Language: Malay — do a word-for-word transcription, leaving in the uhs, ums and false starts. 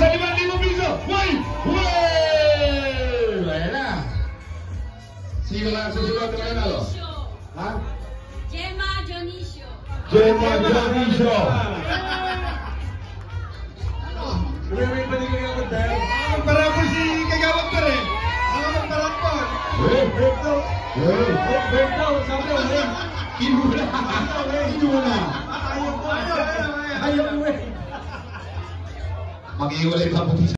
Masa lima lima piso. Woi, woi. Baiklah. Sila susunod na kayo nalo. Ha? Gemma Dionisio. Gemma Dionisio. May balik ko yung hotel. Ang parapol si Kagawad pa rin. Ang parapol. Eh, Beto. eh. Beto, sabi ko, eh. Kinula. Kinula. Ayaw ko. Ayaw ko, eh. Mag-iwalay pa po.